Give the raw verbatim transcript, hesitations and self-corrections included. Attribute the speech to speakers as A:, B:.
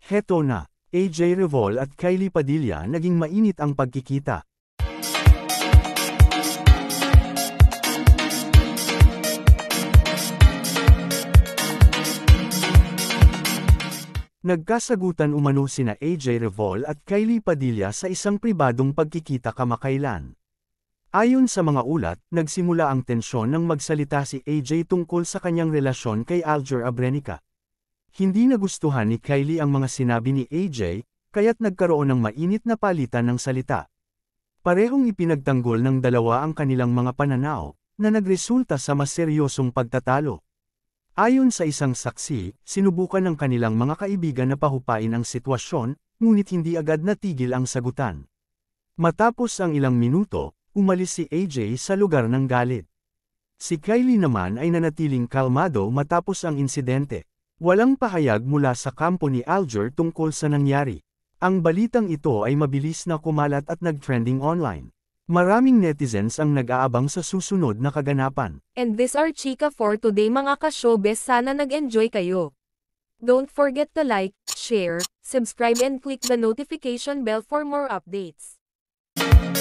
A: Heto na, A J Revol at Kylie Padilla naging mainit ang pagkikita. Nagkasagutan umano sina A J Revol at Kylie Padilla sa isang pribadong pagkikita kamakailan. Ayon sa mga ulat, nagsimula ang tensyon nang magsalita si A J tungkol sa kanyang relasyon kay Alger Abrenica. Hindi nagustuhan ni Kylie ang mga sinabi ni A J, kaya't nagkaroon ng mainit na palitan ng salita. Parehong ipinagtanggol ng dalawa ang kanilang mga pananaw, na nagresulta sa mas seryosong pagtatalo. Ayon sa isang saksi, sinubukan ng kanilang mga kaibigan na pahupain ang sitwasyon, ngunit hindi agad natigil ang sagutan. Matapos ang ilang minuto, umalis si A J sa lugar ng galit. Si Kylie naman ay nanatiling kalmado matapos ang insidente. Walang pahayag mula sa kampo ni Alger tungkol sa nangyari. Ang balitang ito ay mabilis na kumalat at nag-trending online. Maraming netizens ang nag-aabang sa susunod na kaganapan.
B: And this are chika for today mga ka-showbiz, sana nag-enjoy kayo. Don't forget to like, share, subscribe and click the notification bell for more updates.